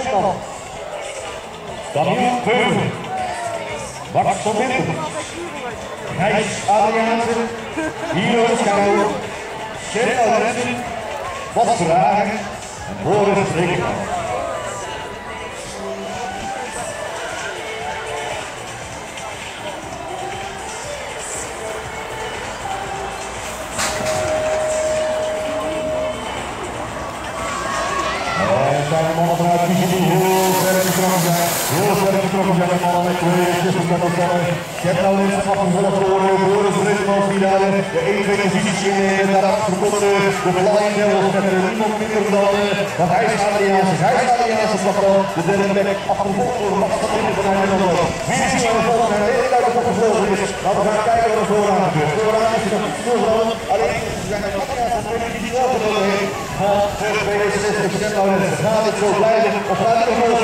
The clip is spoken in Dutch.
Nederland. Daniel Keulen. Max van Winkel. Gijs Adriaanse. Hiro Schouw. Sjen Laurensen. Bas Verhagen. En Boris Rekeman. Zijn de mannen vanuit Michiel die heel sterk getrokken zijn. Heel sterk getrokken zijn de mannen met 2 dat opstellen. Sjen Laurensen afgevolgd door Boris Rekeman die daar de 1-2 positie in daarachter komt de Flying Devils met niemand minder dan Gijs Adriaanse. Gijs Adriaanse vlak dan de derde plek afgevolgd door Max van Winkel van Nederland. Mensen die aan de volgende zijn heel duidelijk opgevlogen is. Laten we gaan kijken wat er vooraan gebeurt. Vooraan is er nog niet voorgevallen. Alleen ze zijn er wat aan het die wel gevallen heeft. Van 62 Sjen Laurensen. Gaat dit zo blijven of gaat het nog